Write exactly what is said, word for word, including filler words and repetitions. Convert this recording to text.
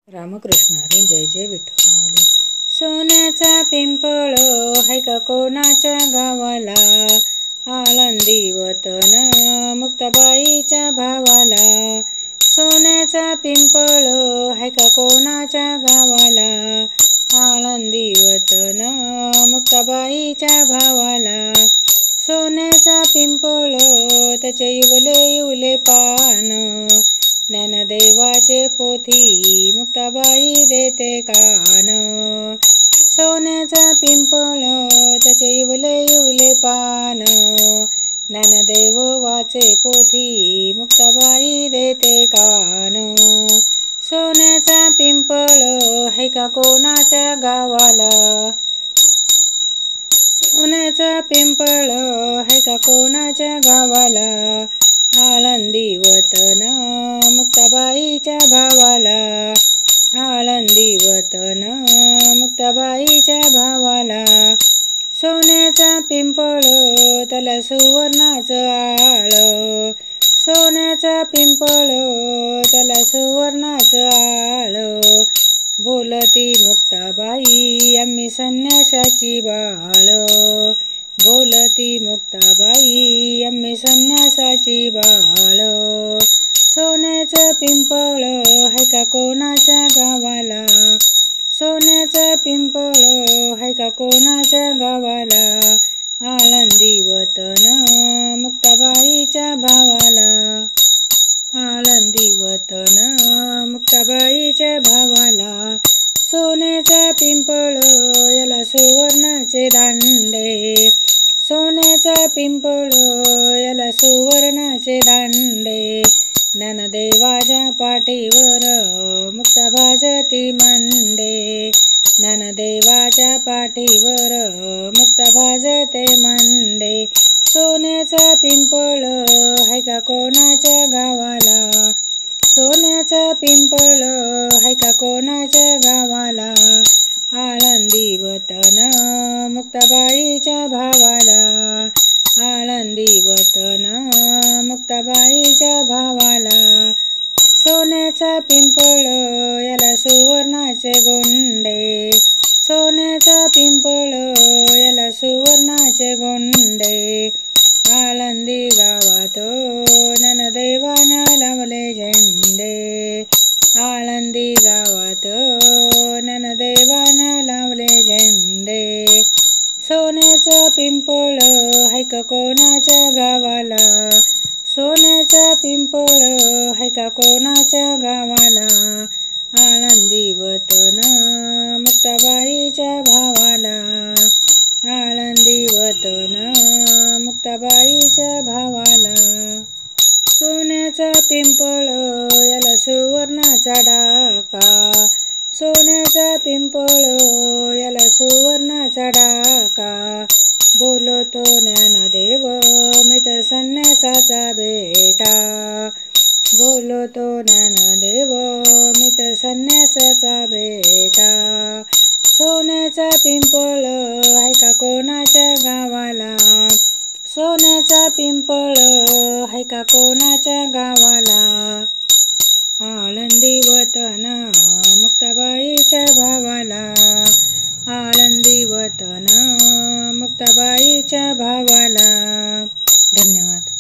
रामकृष्ण हरी. जय जय विठ्ठल माऊली. सोन्याचा पिंपळ हाय का कोणाच्या गावाला, आळंदी वतन मुक्ताबाईच्या भावाला. सोन्याचा पिंपळ हाय का कोणाच्या गावाला, आळंदी वतन मुक्ताबाईच्या भावाला. सोन्याचा पिंपळ त्याचे इवले इवले पान, ज्ञानदेवाचे पोथी मुक्ताबाई देते कान. सोन्याचा पिंपळ त्याचे इवले इवले पान, ज्ञानदेव वाचे पोथी मुक्ताबाई देते कान. सोन्याचा पिंपळ हाय का कोणाच्या गावाला, सोन्याचा पिंपळ हाय का कोणाच्या गावाला, आळंदी वतन मुक्ताबाईच्या भावाला. आळंदी वतन मुक्ताबाईच्या भावाला. सोन्याचा पिंपळ त्याला सुवर्णाचं आळ, सोन्याचा पिंपळ त्याला सुवर्णाचं आळ. बोलती मुक्ताबाई आम्ही संन्याशाची बाळ, बोलती मुक्ताबाई आम्ही संन्यासाची बाळ. सोन्याचं पिंपळ हाय का कोणाच्या गावाला, सोन्याचं पिंपळ हाय का कोणाच्या गावाला, आळंदी वतन मुक्ताबाईच्या भावाला. आळंदी वतन मुक्ताबाईच्या भावाला. सोन्याचा पिंपळ याला सुवर्णाचे दांडे, सोन्याचा पिंपळ याला सुवर्णाचे दांडे. ज्ञानदेवाच्या पाठीवर मुक्ता भाजती मांडे, ज्ञानदेवाच्या पाठीवर मुक्ता भाजते मांडे. सोन्याचा पिंपळ हाय का कोणाच्या गावाला, सोन्याचा पिंपळ हाय का कोणाच्या गावाला, आळंदी वतन मुक्ताबाईच्या भावाला. आळंदी वतन मुक्ताबाईच्या भावाला. सोन्याचा पिंपळ याला सुवर्णाचे गोंडे, सोन्याचा पिंपळ याला सुवर्णाचे गोंडे. आळंदी गावात ज्ञानदेवानं लावले झेंडे, आळंदी गावात ज्ञानदेवानं लावले झेंडे. सोन्याचा पिंपळ हाय का कोणाच्या गावाला, सोन्याचा पिंपळ हाय का कोणाच्या गावाला, आळंदी वतन मुक्ताबाईच्या भावाला. आळंदी वतन मुक्ताबाईच्या भावाला. सोन्याचा पिंपळ याला सुवर्णाचा डाका, सोन्याचा पिंपळ याला सुवर्णाचा डाका. बोलतो ज्ञानदेव मी तर संन्यासाचा बेटा, बोलतो ज्ञानदेव मी तर संन्यासाचा बेटा. सोन्याचा पिंपळ हाय का कोणाच्या गावाला, सोन्याचा पिंपळ हाय का कोणाच्या गावाला, आळंदी वतन मुक्ताबाईच्या भावाला. आळंदी वतन मुक्ताबाईच्या भावाला. धन्यवाद.